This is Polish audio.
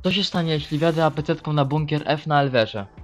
Co się stanie, jeśli wjadę APC-tką na bunkier F na Elwerze?